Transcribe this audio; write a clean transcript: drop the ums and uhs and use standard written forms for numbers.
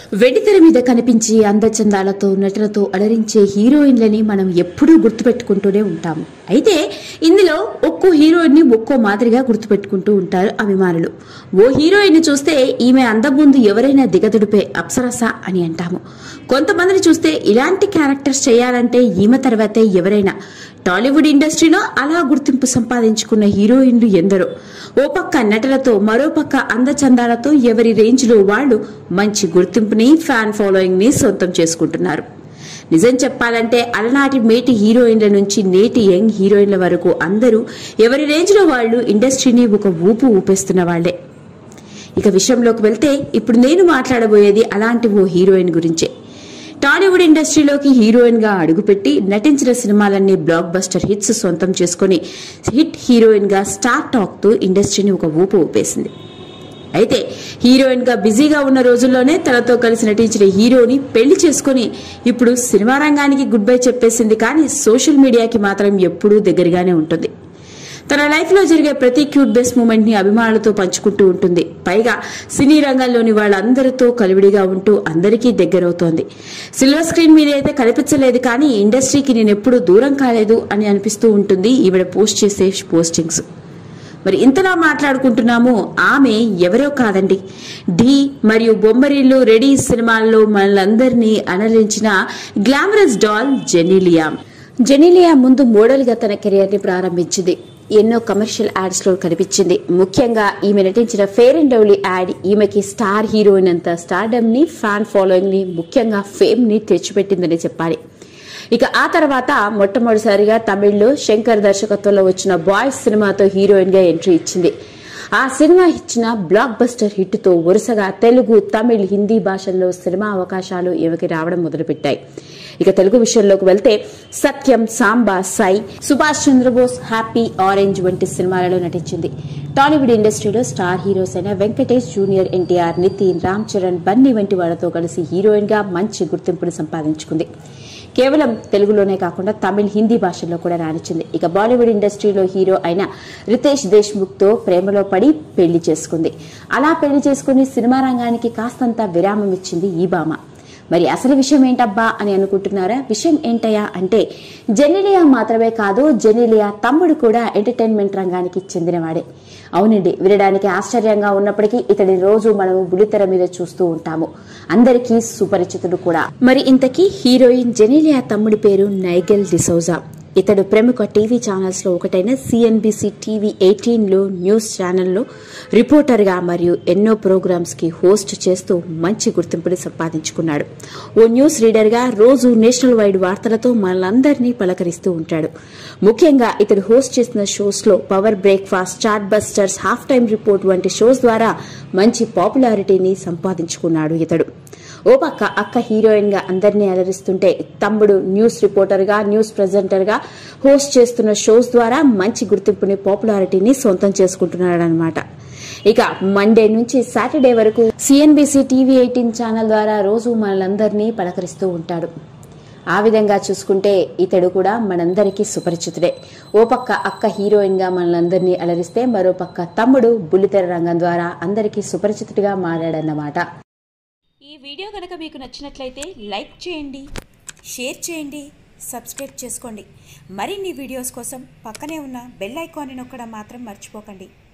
వెండితెర మీద కనిపించి అందచందాలతో నటనతో అలరించే హీరోయిన్లని మనం ఎప్పుడూ గుర్తుపెట్టుకుంటూనే ఉంటాము. అయితే ఇందులో ఒక్కో హీరోయిన్ ని ఒక్కో మాదిరిగా గుర్తుపెట్టుకుంటూ ఉంటారు అభిమానులు. ఓ హీరోయిన్ చూస్తే ఈమె అందం ముందు ఎవరైనా దిగదుడిపే అప్సరస అని అంటాము. కొంతమందిని చూస్తే ఇలాంటి క్యారెక్టర్స్ చేయాలంటే ఈమె తర్వాతే ఎవరైనా. టాలీవుడ్ ఇండస్ట్రీలో అలా గుర్తింపు సంపాదించుకున్న హీరోయిన్లు ఎందరో. ఓ పక్క నటనతో మరో పక్క అందచందాలతో ఎవరి రేంజ్ లో వాళ్లు మంచి గుర్తింపుని ఫ్యాన్ ఫాలోయింగ్ ని సొంతం చేసుకుంటున్నారు. నిజం చెప్పాలంటే అలనాటి మేటి హీరోయిన్ల నుంచి నేటి యంగ్ హీరోయిన్ల వరకు అందరూ ఎవరి రేంజ్ లో వాళ్లు ఇండస్ట్రీని ఒక ఊపు ఊపేస్తున్న వాళ్లే. ఇక విషయంలోకి వెళ్తే ఇప్పుడు నేను మాట్లాడబోయేది అలాంటి ఓ హీరోయిన్ గురించే. టాలీవుడ్ ఇండస్ట్రీలోకి హీరోయిన్ గా అడుగుపెట్టి నటించిన సినిమాలన్నీ బ్లాక్ బస్టర్ హిట్స్ సొంతం చేసుకుని హిట్ హీరోయిన్ గా స్టార్ టాక్ తో ఇండస్ట్రీని ఒక ఊపు ఊపేసింది. అయితే హీరోయిన్ గా బిజీగా ఉన్న రోజుల్లోనే తనతో కలిసి నటించిన హీరోని పెళ్లి చేసుకుని ఇప్పుడు సినిమా రంగానికి గుడ్ బై చెప్పేసింది. కానీ సోషల్ మీడియాకి మాత్రం ఎప్పుడూ దగ్గరగానే ఉంటుంది. తన లైఫ్ లో జరిగే ప్రతి క్యూట్ బెస్ట్ మూమెంట్ ని అభిమానులతో పంచుకుంటూ ఉంటుంది. పైగా సినీ రంగంలోని వాళ్ళందరితో కలివిడిగా ఉంటూ అందరికీ దగ్గరవుతోంది. సిల్వర్ స్క్రీన్ మీద అయితే కనిపించలేదు, కానీ ఇండస్ట్రీకి నేనెప్పుడూ దూరం కాలేదు అని అనిపిస్తూ ఉంటుంది ఈవిడ పోస్ట్ చేసే పోస్టింగ్స్. మరి ఇంతలా మాట్లాడుకుంటున్నాము, ఆమె ఎవరో కాదండి, ఢీ మరియు బొమ్మరిల్లు, రెడీ సినిమాల్లో మనలందరినీ అలరించిన గ్లామరస్ డాల్ జెనీలియా. జెనీలియా ముందు మోడల్ గా తన కెరియర్ ని ప్రారంభించింది. ఎన్నో కమర్షియల్ యాడ్స్ లో కనిపించింది. ముఖ్యంగా ఈమె నటించిన ఫెయిర్ అండ్ లవ్లీ యాడ్ ఈమెకి స్టార్ హీరోయిన్ అంత స్టార్డమ్ ని, ఫ్యాన్ ఫాలోయింగ్ ని, ముఖ్యంగా ఫేమ్ ని తెచ్చిపెట్టిందని చెప్పాలి. ఇక ఆ తర్వాత మొట్టమొదటిసారిగా తమిళ్లో శంకర్ దర్శకత్వంలో వచ్చిన బాయ్స్ సినిమాతో హీరోయిన్ గా ఎంట్రీ ఇచ్చింది. ఆ సినిమా ఇచ్చిన బ్లాక్ బస్టర్ హిట్ తో వరుసగా తెలుగు, తమిళ్, హిందీ భాషల్లో సినిమా అవకాశాలు ఈమెకి రావడం మొదలుపెట్టాయి. ఇక తెలుగు విషయంలోకి వెళ్తే సత్యం, సాంబా, సై, సుభాష్ చంద్రబోస్, హ్యాపీ, ఆరెంజ్ వంటి సినిమాలలో నటించింది. టాలీవుడ్ ఇండస్ట్రీలో స్టార్ హీరోస్ అయిన వెంకటేష్, జూనియర్ ఎన్టీఆర్, నితిన్, రామ్ చరణ్, బన్నీ వంటి వాళ్లతో కలిసి హీరోయిన్ గా మంచి గుర్తింపును సంపాదించుకుంది. కేవలం తెలుగులోనే కాకుండా తమిళ్, హిందీ భాషల్లో కూడా రాణించింది. ఇక బాలీవుడ్ ఇండస్ట్రీలో హీరో అయిన రితేష్ దేశ్ముఖ్ తో ప్రేమలో పడి పెళ్లి చేసుకుంది. అలా పెళ్లి చేసుకుని సినిమా రంగానికి కాస్తంత విరామం ఇచ్చింది ఈ భామ. మరి అసలు విషయం ఏంటబ్బా అని అనుకుంటున్నారా? విషయం ఏంటయ్యా అంటే జెనీలియా మాత్రమే కాదు, జెనీలియా తమ్ముడు కూడా ఎంటర్టైన్మెంట్ రంగానికి చెందినవాడే. అవునండి, వినడానికి ఆశ్చర్యంగా ఉన్నప్పటికీ ఇతడి రోజు మనము బుల్లితెర మీద చూస్తూ ఉంటాము. అందరికీ సుపరిచితుడు కూడా. మరి ఇంతకీ హీరోయిన్ జెనీలియా తమ్ముడి పేరు నైగెల్ డిసౌజా. ఇతడు ప్రముఖ టీవీ ఛానల్స్ లో ఒకటైన సిఎన్బిసి టీవీ 18 లో న్యూస్ ఛానల్లో రిపోర్టర్ గా మరియు ఎన్నో ప్రోగ్రామ్స్ కి హోస్ట్ చేస్తూ మంచి గుర్తింపుని సంపాదించుకున్నాడు. ఓ న్యూస్ రీడర్ గా రోజు నేషనల్ వైడ్ వార్తలతో మనలందరినీ పలకరిస్తూ ఉంటాడు. ముఖ్యంగా ఇతడు హోస్ట్ చేసిన షోస్ లో power breakfast, chat busters, half time report వంటి షోస్ ద్వారా మంచి పాపులారిటీని సంపాదించుకున్నాడు ఇతడు. ఓ పక్క అక్క హీరోయిన్ గా అందరినీ అలరిస్తుంటే తమ్ముడు న్యూస్ రిపోర్టర్ గా, న్యూస్ ప్రెజెంటర్ గా హోస్ట్ చేస్తున్న షోస్ ద్వారా మంచి గుర్తింపుని, పాపులారిటీని సొంతం చేసుకుంటున్నాడనమాట. ఇక మండే నుంచి సాటర్డే వరకు సిఎన్బిసి టీవీ 18 ఛానల్ ద్వారా రోజు మనలందరినీ పలకరిస్తూ ఉంటాడు. ఆ విధంగా చూసుకుంటే ఇతడు కూడా మనందరికీ సుపరిచితుడే. ఓ పక్క అక్క హీరోయిన్ గా మనలందరినీ అలరిస్తే మరో పక్క తమ్ముడు బుల్లితెర రంగం ద్వారా అందరికీ సుపరిచితుడిగా మారాడన్నమాట. ఈ వీడియో కనుక మీకు నచ్చినట్లయితే లైక్ చేయండి, షేర్ చేయండి, సబ్స్క్రైబ్ చేసుకోండి. మరిన్ని వీడియోస్ కోసం పక్కనే ఉన్న బెల్ ఐకాన్ని నొక్కడం మాత్రం మర్చిపోకండి.